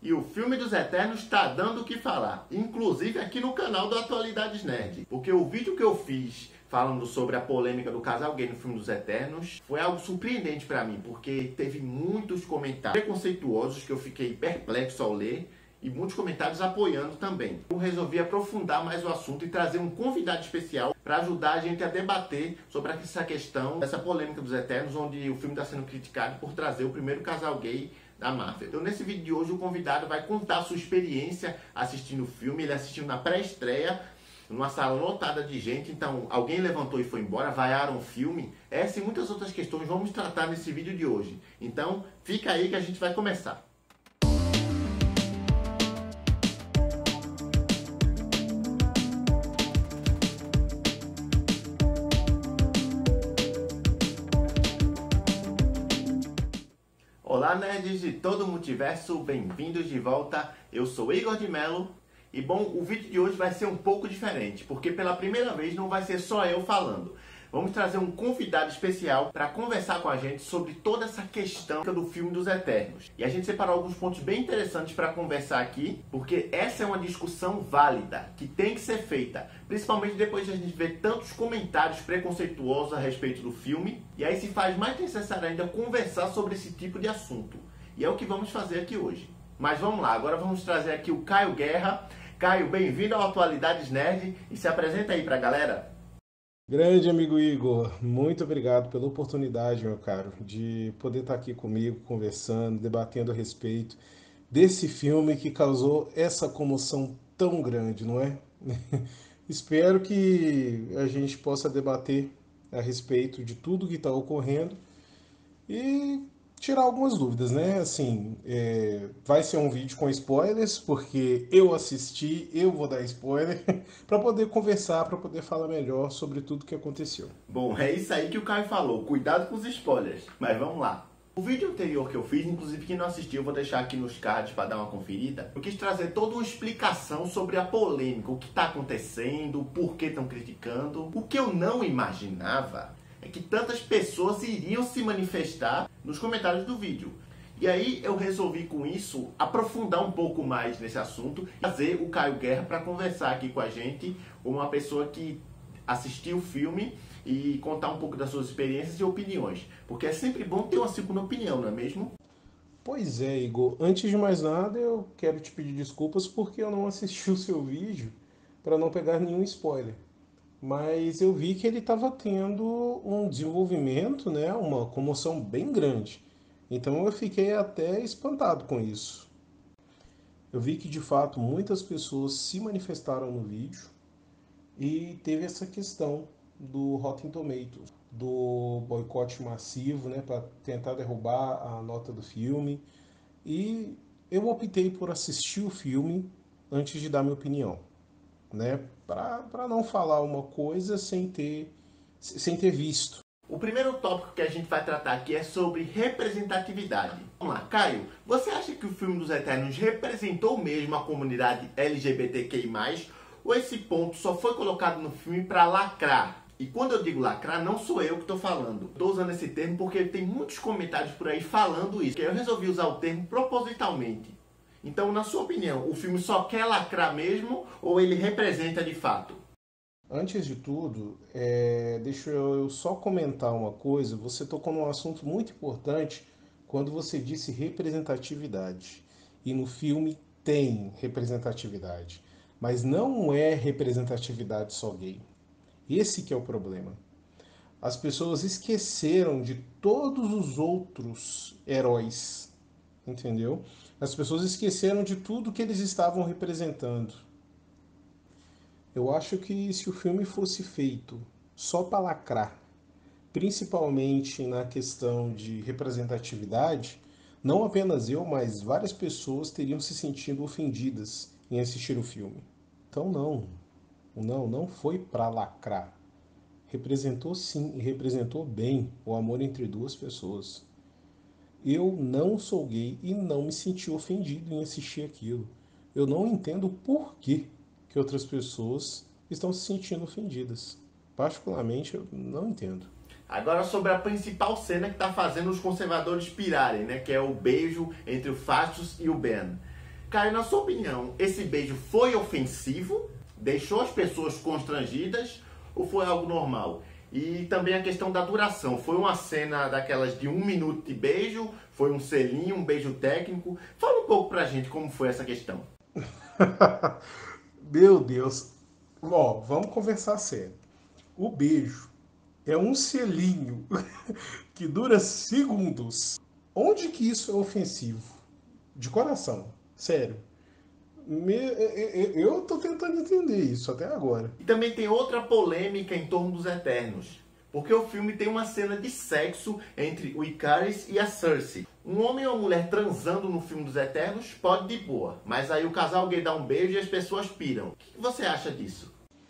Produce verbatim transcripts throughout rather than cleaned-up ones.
E o filme dos Eternos está dando o que falar, inclusive aqui no canal do Atualidades Nerd. Porque o vídeo que eu fiz falando sobre a polêmica do casal gay no filme dos Eternos foi algo surpreendente para mim, porque teve muitos comentários preconceituosos que eu fiquei perplexo ao ler e muitos comentários apoiando também. Eu resolvi aprofundar mais o assunto e trazer um convidado especial para ajudar a gente a debater sobre essa questão, essa polêmica dos Eternos, onde o filme está sendo criticado por trazer o primeiro casal gay da Marvel. Então nesse vídeo de hoje o convidado vai contar a sua experiência assistindo o filme. Ele assistiu na pré-estreia, numa sala lotada de gente, então alguém levantou e foi embora, vaiaram o filme. Essa e muitas outras questões vamos tratar nesse vídeo de hoje. Então fica aí que a gente vai começar. Olá, nerds de todo o multiverso, bem-vindos de volta. Eu sou Igor de Mello e, bom, o vídeo de hoje vai ser um pouco diferente, porque pela primeira vez não vai ser só eu falando. Vamos trazer um convidado especial para conversar com a gente sobre toda essa questão do filme dos Eternos. E a gente separou alguns pontos bem interessantes para conversar aqui, porque essa é uma discussão válida, que tem que ser feita, principalmente depois de a gente ver tantos comentários preconceituosos a respeito do filme, e aí se faz mais necessário ainda conversar sobre esse tipo de assunto. E é o que vamos fazer aqui hoje. Mas vamos lá, agora vamos trazer aqui o Caio Guerra. Caio, bem-vindo ao Atualidades Nerd e se apresenta aí para a galera. Grande amigo Igor, muito obrigado pela oportunidade, meu caro, de poder estar aqui comigo, conversando, debatendo a respeito desse filme que causou essa comoção tão grande, não é? Espero que a gente possa debater a respeito de tudo que está ocorrendo e tirar algumas dúvidas, né? Assim, é, vai ser um vídeo com spoilers, porque eu assisti, eu vou dar spoiler, para poder conversar, para poder falar melhor sobre tudo que aconteceu. Bom, é isso aí que o Caio falou, cuidado com os spoilers, mas vamos lá. O vídeo anterior que eu fiz, inclusive quem não assistiu, eu vou deixar aqui nos cards para dar uma conferida. Eu quis trazer toda uma explicação sobre a polêmica, o que está acontecendo, o porquê estão criticando. O que eu não imaginava é que tantas pessoas iriam se manifestar nos comentários do vídeo. E aí eu resolvi com isso aprofundar um pouco mais nesse assunto, trazer o Caio Guerra para conversar aqui com a gente, uma pessoa que assistiu o filme e contar um pouco das suas experiências e opiniões. Porque é sempre bom ter uma segunda opinião, não é mesmo? Pois é, Igor. Antes de mais nada, eu quero te pedir desculpas porque eu não assisti o seu vídeo para não pegar nenhum spoiler. Mas eu vi que ele estava tendo um desenvolvimento, né, uma comoção bem grande. Então eu fiquei até espantado com isso. Eu vi que de fato muitas pessoas se manifestaram no vídeo e teve essa questão do Rotten Tomatoes, do boicote massivo, né, para tentar derrubar a nota do filme. E eu optei por assistir o filme antes de dar minha opinião, né, para não falar uma coisa sem ter, sem ter visto. O primeiro tópico que a gente vai tratar aqui é sobre representatividade. Vamos lá, Caio, você acha que o filme dos Eternos representou mesmo a comunidade L G B T Q I mais, ou esse ponto só foi colocado no filme para lacrar? E quando eu digo lacrar, não sou eu que estou falando. Estou usando esse termo porque tem muitos comentários por aí falando isso. Eu resolvi usar o termo propositalmente. Então, na sua opinião, o filme só quer lacrar mesmo ou ele representa de fato? Antes de tudo, é, deixa eu só comentar uma coisa. Você tocou num assunto muito importante quando você disse representatividade. E no filme tem representatividade, mas não é representatividade só gay. Esse que é o problema. As pessoas esqueceram de todos os outros heróis, entendeu? As pessoas esqueceram de tudo que eles estavam representando. Eu acho que se o filme fosse feito só para lacrar, principalmente na questão de representatividade, não apenas eu, mas várias pessoas teriam se sentido ofendidas em assistir o filme. Então não, não, não foi para lacrar. Representou sim, e representou bem o amor entre duas pessoas. Eu não sou gay e não me senti ofendido em assistir aquilo. Eu não entendo o porquê que outras pessoas estão se sentindo ofendidas. Particularmente, eu não entendo. Agora sobre a principal cena que está fazendo os conservadores pirarem, né? Que é o beijo entre o Phastos e o Ben. Caio, na sua opinião, esse beijo foi ofensivo? Deixou as pessoas constrangidas? Ou foi algo normal? E também a questão da duração. Foi uma cena daquelas de um minuto de beijo? Foi um selinho, um beijo técnico? Fala um pouco pra gente como foi essa questão. Meu Deus. Ó, vamos conversar sério. O beijo é um selinho que dura segundos. Onde que isso é ofensivo? De coração. Sério. Me, eu tô tentando entender isso até agora. E também tem outra polêmica em torno dos Eternos. Porque o filme tem uma cena de sexo entre o Ikaris e a Cersei. Um homem e uma mulher transando no filme dos Eternos pode de boa. Mas aí o casal gay dá um beijo e as pessoas piram. O que você acha disso?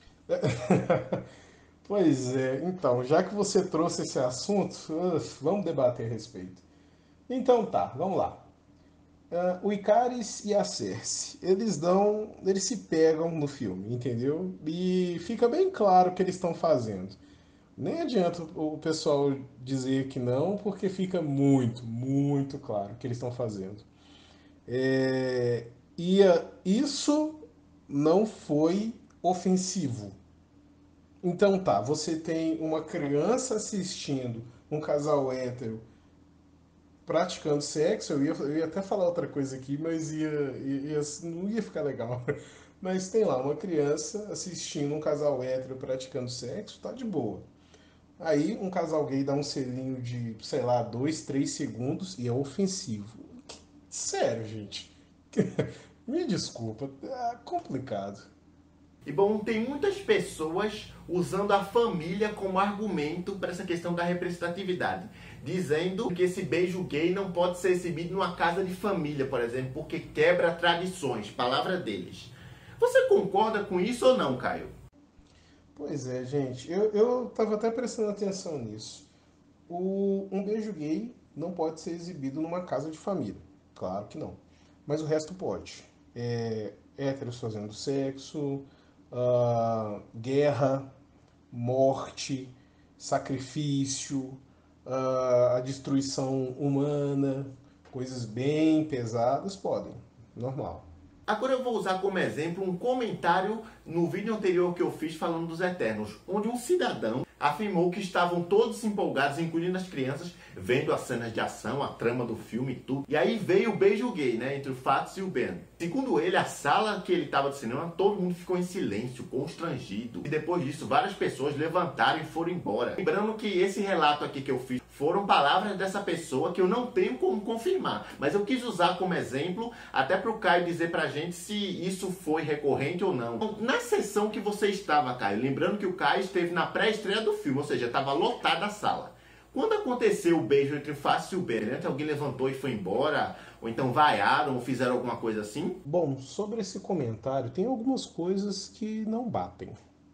Pois é, então, já que você trouxe esse assunto, vamos debater a respeito. Então tá, vamos lá. Uh, o Ikaris e a Cersei, eles dão, eles se pegam no filme, entendeu? E fica bem claro o que eles estão fazendo. Nem adianta o pessoal dizer que não, porque fica muito, muito claro o que eles estão fazendo. É, e uh, isso não foi ofensivo. Então tá, você tem uma criança assistindo um casal hétero praticando sexo. Eu ia, eu ia até falar outra coisa aqui, mas ia, ia, ia, não ia ficar legal. Mas tem lá uma criança assistindo um casal hétero praticando sexo, tá de boa. Aí um casal gay dá um selinho de, sei lá, dois, três segundos e é ofensivo. Sério, gente. Me desculpa, é complicado. E bom, tem muitas pessoas usando a família como argumento para essa questão da representatividade, dizendo que esse beijo gay não pode ser exibido numa casa de família, por exemplo, porque quebra tradições, palavra deles. Você concorda com isso ou não, Caio? Pois é, gente, eu, eu tava até prestando atenção nisso. O, um beijo gay não pode ser exibido numa casa de família, claro que não. Mas o resto pode. É, héteros fazendo sexo, Uh, guerra, morte, sacrifício, uh, a destruição humana, coisas bem pesadas podem, normal. Agora eu vou usar como exemplo um comentário no vídeo anterior que eu fiz falando dos Eternos, onde um cidadão afirmou que estavam todos empolgados, incluindo as crianças, vendo as cenas de ação, a trama do filme e tudo. E aí veio o beijo gay, né, entre o Fatsis e o Ben. Segundo ele, a sala que ele estava do cinema, todo mundo ficou em silêncio, constrangido. E depois disso, várias pessoas levantaram e foram embora. Lembrando que esse relato aqui que eu fiz foram palavras dessa pessoa que eu não tenho como confirmar. Mas eu quis usar como exemplo, até para o Caio dizer pra gente se isso foi recorrente ou não. Na sessão que você estava, Caio, lembrando que o Caio esteve na pré-estreia do filme, ou seja, estava lotada a sala. Quando aconteceu o beijo entre o Fatsis e o Ben, alguém levantou e foi embora? Ou então vaiaram ou fizeram alguma coisa assim? Bom, sobre esse comentário, tem algumas coisas que não batem.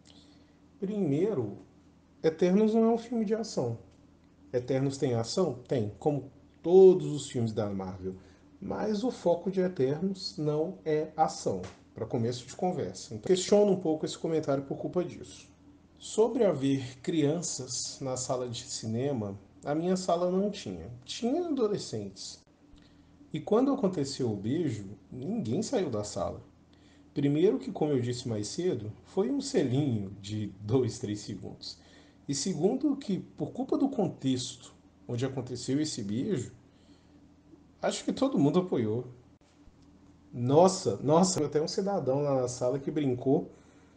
Primeiro, Eternos não é um filme de ação. Eternos tem ação? Tem, como todos os filmes da Marvel. Mas o foco de Eternos não é ação, para começo de conversa. Então, questiono um pouco esse comentário por culpa disso. Sobre haver crianças na sala de cinema, a minha sala não tinha. Tinha adolescentes. E quando aconteceu o beijo, ninguém saiu da sala. Primeiro que, como eu disse mais cedo, foi um selinho de dois, três segundos. E segundo que, por culpa do contexto onde aconteceu esse beijo, acho que todo mundo apoiou. Nossa, nossa, até um cidadão lá na sala que brincou.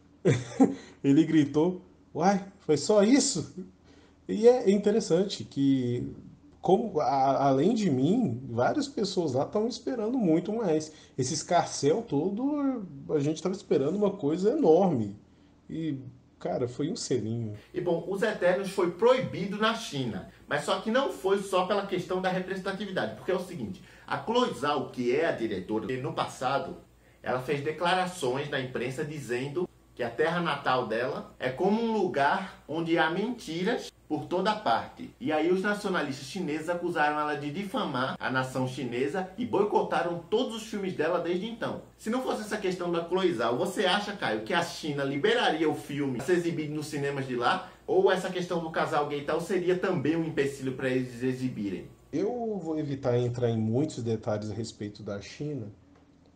Ele gritou, uai, foi só isso? E é interessante que, como, a, além de mim, várias pessoas lá estavam esperando muito mais. Esse escarcéu todo, a gente estava esperando uma coisa enorme. E, cara, foi um selinho. E bom, Os Eternos foi proibido na China, mas só que não foi só pela questão da representatividade, porque é o seguinte, a Chloe Zhao, que é a diretora, no passado, ela fez declarações na imprensa dizendo que a terra natal dela é como um lugar onde há mentiras por toda parte. E aí os nacionalistas chineses acusaram ela de difamar a nação chinesa e boicotaram todos os filmes dela desde então. Se não fosse essa questão da Chloe Zhao, você acha, Caio, que a China liberaria o filme a ser exibido nos cinemas de lá? Ou essa questão do casal gay e tal seria também um empecilho para eles exibirem? Eu vou evitar entrar em muitos detalhes a respeito da China,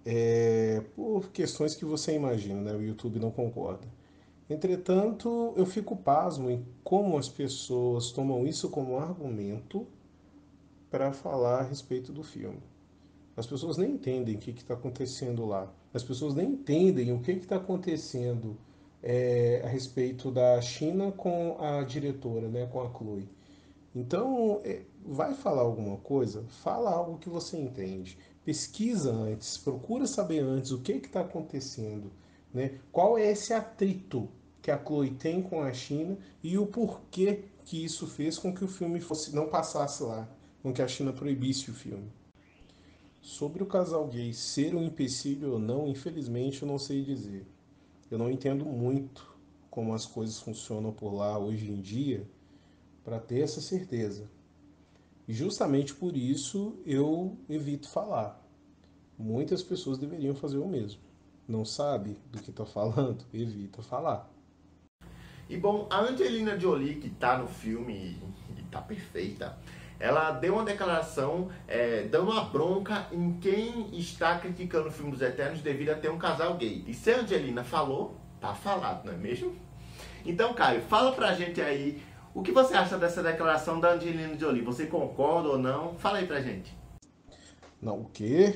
é, por questões que você imagina, né? O YouTube não concorda. Entretanto, eu fico pasmo em como as pessoas tomam isso como argumento para falar a respeito do filme. As pessoas nem entendem o que está acontecendo lá. As pessoas nem entendem o que está acontecendo é, a respeito da China com a diretora, né, com a Chloe. Então, é, vai falar alguma coisa? Fala algo que você entende. Pesquisa antes, procura saber antes o que está acontecendo, né? Qual é esse atrito que a Chloe tem com a China e o porquê que isso fez com que o filme fosse não passasse lá, com que a China proibisse o filme. Sobre o casal gay ser um empecilho ou não, infelizmente eu não sei dizer. Eu não entendo muito como as coisas funcionam por lá hoje em dia para ter essa certeza. E justamente por isso eu evito falar. Muitas pessoas deveriam fazer o mesmo. Não sabe do que está falando? Evita falar. E bom, a Angelina Jolie, que tá no filme e tá perfeita, ela deu uma declaração é, dando uma bronca em quem está criticando o filme dos Eternos devido a ter um casal gay. E se a Angelina falou, tá falado, não é mesmo? Então, Caio, fala pra gente aí o que você acha dessa declaração da Angelina Jolie. Você concorda ou não? Fala aí pra gente. Não, o quê?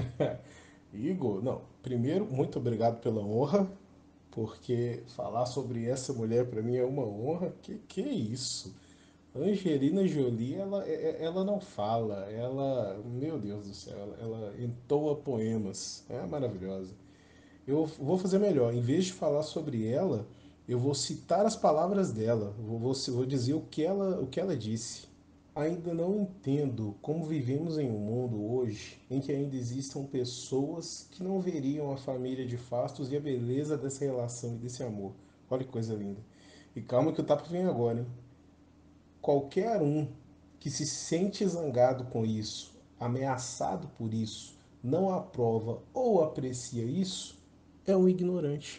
Igor, não. Primeiro, muito obrigado pela honra, porque falar sobre essa mulher para mim é uma honra. Que que é isso? Angelina Jolie, ela, é- é- ela não fala, ela, meu Deus do céu, ela, ela entoa poemas, é maravilhosa. Eu vou fazer melhor, em vez de falar sobre ela, eu vou citar as palavras dela, vou, vou, vou dizer o que ela, o que ela disse. Ainda não entendo como vivemos em um mundo hoje em que ainda existam pessoas que não veriam a família de fastos e a beleza dessa relação e desse amor. Olha que coisa linda. E calma que o tapa vem agora, hein? Qualquer um que se sente zangado com isso, ameaçado por isso, não aprova ou aprecia isso, é um ignorante.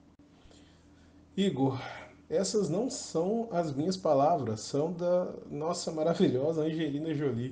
Igor, essas não são as minhas palavras, são da nossa maravilhosa Angelina Jolie.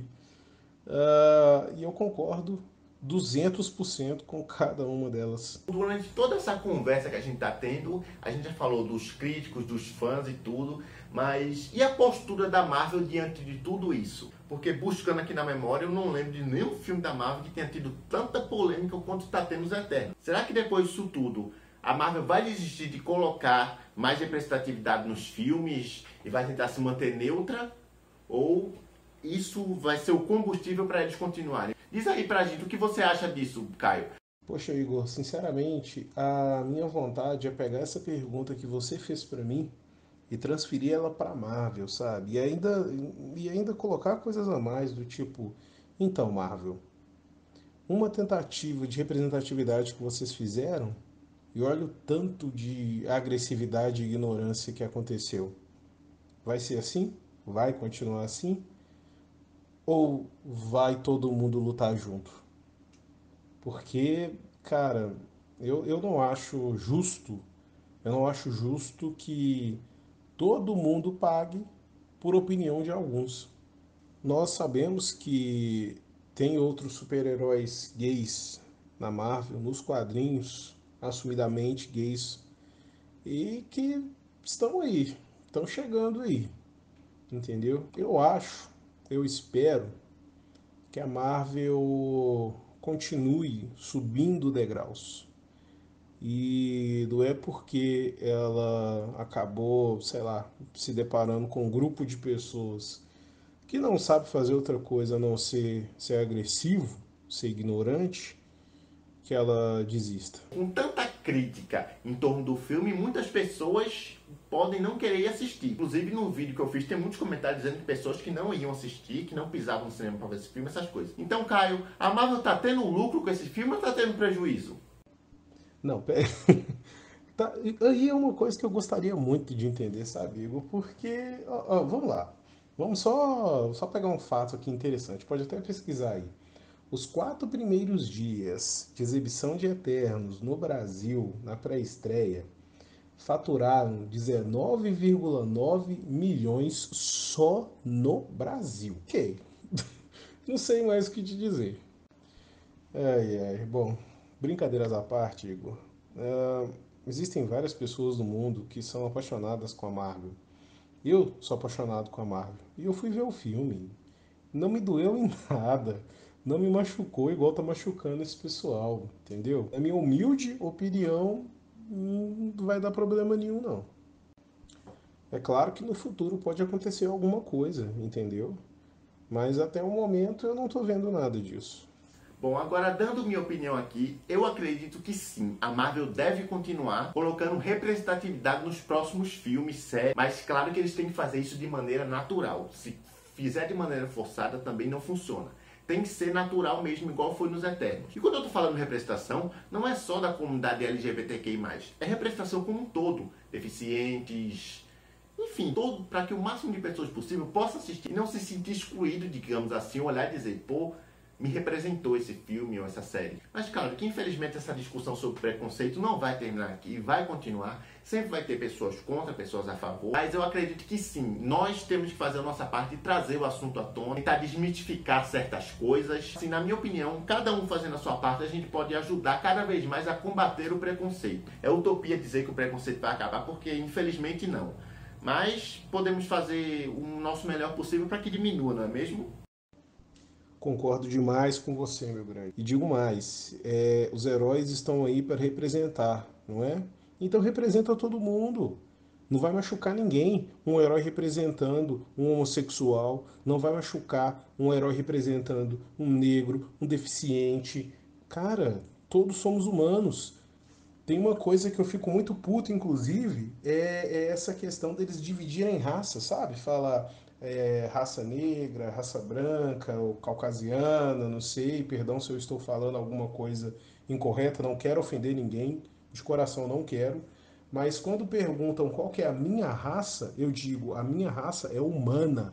Ah, e eu concordo duzentos por cento com cada uma delas. Durante toda essa conversa que a gente está tendo, a gente já falou dos críticos, dos fãs e tudo, mas e a postura da Marvel diante de tudo isso? Porque buscando aqui na memória, eu não lembro de nenhum filme da Marvel que tenha tido tanta polêmica quanto está tendo os Eternos. Será que depois disso tudo, a Marvel vai desistir de colocar mais representatividade nos filmes e vai tentar se manter neutra? Ou isso vai ser o combustível para eles continuarem? Diz aí pra gente o que você acha disso, Caio. Poxa, Igor, sinceramente, a minha vontade é pegar essa pergunta que você fez pra mim e transferir ela pra Marvel, sabe? E ainda, e ainda colocar coisas a mais do tipo, então, Marvel, uma tentativa de representatividade que vocês fizeram e olha o tanto de agressividade e ignorância que aconteceu. Vai ser assim? Vai continuar assim? Ou vai todo mundo lutar junto? Porque, cara, eu, eu não acho justo, eu não acho justo que todo mundo pague por opinião de alguns. Nós sabemos que tem outros super-heróis gays na Marvel, nos quadrinhos, assumidamente gays, e que estão aí, estão chegando aí, entendeu? Eu acho, eu espero que a Marvel continue subindo degraus. E não é porque ela acabou, sei lá, se deparando com um grupo de pessoas que não sabe fazer outra coisa a não ser ser agressivo, ser ignorante, que ela desista. Com tanta crítica em torno do filme, muitas pessoas podem não querer ir assistir. Inclusive, no vídeo que eu fiz, tem muitos comentários dizendo que pessoas que não iam assistir, que não pisavam no cinema para ver esse filme, essas coisas. Então, Caio, a Marvel tá tendo lucro com esse filme ou tá tendo prejuízo? Não, pera. Tá, aí é uma coisa que eu gostaria muito de entender, sabe, Igor? Porque, ó, ó, vamos lá. Vamos só, só pegar um fato aqui interessante. Pode até pesquisar aí. Os quatro primeiros dias de exibição de Eternos no Brasil, na pré-estreia, faturaram dezenove vírgula nove milhões só no Brasil. Ok. Não sei mais o que te dizer. Ai, ai, bom. Brincadeiras à parte, Igor. Uh, existem várias pessoas no mundo que são apaixonadas com a Marvel. Eu sou apaixonado com a Marvel. E eu fui ver o filme. Não me doeu em nada. Não me machucou igual tá machucando esse pessoal, entendeu? Na minha humilde opinião, não vai dar problema nenhum, não. É claro que no futuro pode acontecer alguma coisa, entendeu? Mas até o momento eu não tô vendo nada disso. Bom, agora dando minha opinião aqui, eu acredito que sim, a Marvel deve continuar colocando representatividade nos próximos filmes, séries, mas claro que eles têm que fazer isso de maneira natural. Se fizer de maneira forçada também não funciona. Tem que ser natural mesmo, igual foi nos Eternos. E quando eu tô falando de representação, não é só da comunidade L G B T Q I mais, é representação como um todo. Deficientes, enfim, todo para que o máximo de pessoas possível possa assistir e não se sentir excluído, digamos assim, olhar e dizer, pô, me representou esse filme ou essa série. Mas claro que infelizmente essa discussão sobre preconceito não vai terminar aqui, vai continuar. Sempre vai ter pessoas contra, pessoas a favor. Mas eu acredito que sim, nós temos que fazer a nossa parte e trazer o assunto à tona, tentar desmistificar certas coisas. Assim, na minha opinião, cada um fazendo a sua parte, a gente pode ajudar cada vez mais a combater o preconceito. É utopia dizer que o preconceito vai acabar, porque infelizmente não. Mas podemos fazer o nosso melhor possível para que diminua, não é mesmo? Concordo demais com você, meu grande. E digo mais, é, os heróis estão aí para representar, não é? Então representa todo mundo. Não vai machucar ninguém um herói representando um homossexual, não vai machucar um herói representando um negro, um deficiente. Cara, todos somos humanos. Tem uma coisa que eu fico muito puto, inclusive, é, é essa questão deles dividirem raça, sabe? Falar é, raça negra, raça branca, ou caucasiana, não sei, perdão se eu estou falando alguma coisa incorreta, não quero ofender ninguém, de coração não quero, mas quando perguntam qual que é a minha raça, eu digo, a minha raça é humana.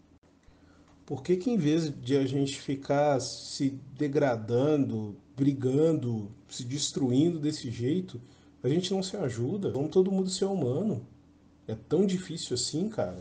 Por que que em vez de a gente ficar se degradando, brigando, se destruindo desse jeito, a gente não se ajuda? Vamos todo mundo ser humano. É tão difícil assim, cara.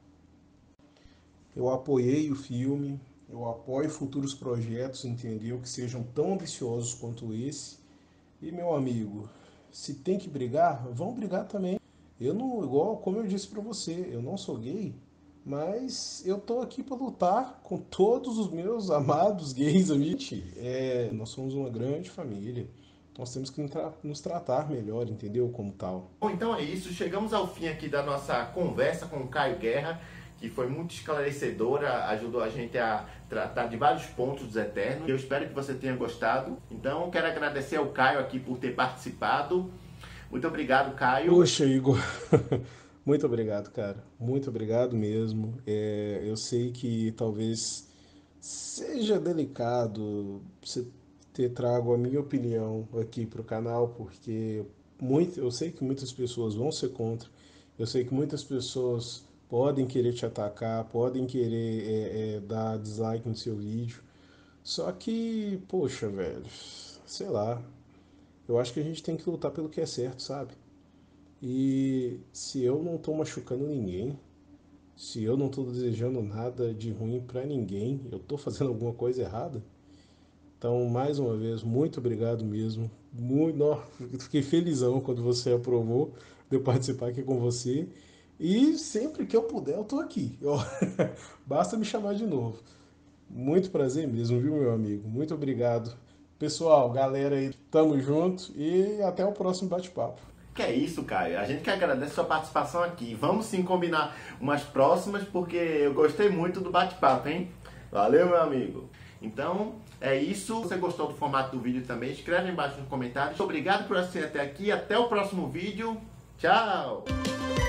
Eu apoiei o filme, eu apoio futuros projetos, entendeu? Que sejam tão ambiciosos quanto esse. E, meu amigo, se tem que brigar, vão brigar também. Eu não, igual como eu disse pra você, eu não sou gay, mas eu tô aqui para lutar com todos os meus amados gays, amigos. É, nós somos uma grande família. Nós temos que nos tratar melhor, entendeu? Como tal. Bom, então é isso. Chegamos ao fim aqui da nossa conversa com o Caio Guerra, que foi muito esclarecedora, ajudou a gente a tratar de vários pontos dos Eternos. Eu espero que você tenha gostado. Então, quero agradecer ao Caio aqui por ter participado. Muito obrigado, Caio. Poxa, Igor. Muito obrigado, cara. Muito obrigado mesmo. É, eu sei que talvez seja delicado você ter trago a minha opinião aqui para o canal, porque muito, eu sei que muitas pessoas vão ser contra. Eu sei que muitas pessoas podem querer te atacar, podem querer é, é, dar dislike no seu vídeo. Só que, poxa, velho, sei lá. Eu acho que a gente tem que lutar pelo que é certo, sabe? E se eu não tô machucando ninguém, se eu não tô desejando nada de ruim pra ninguém, eu tô fazendo alguma coisa errada. Então, mais uma vez, muito obrigado mesmo. Muito, ó, fiquei felizão quando você aprovou de eu participar aqui com você. E sempre que eu puder, eu tô aqui. Ó, basta me chamar de novo. Muito prazer mesmo, viu, meu amigo? Muito obrigado. Pessoal, galera aí, tamo junto e até o próximo bate-papo. Que é isso, Caio. A gente que agradece a sua participação aqui. Vamos sim combinar umas próximas, porque eu gostei muito do bate-papo, hein? Valeu, meu amigo. Então, é isso. Se você gostou do formato do vídeo também, escreve aí embaixo nos comentários. Obrigado por assistir até aqui. Até o próximo vídeo. Tchau!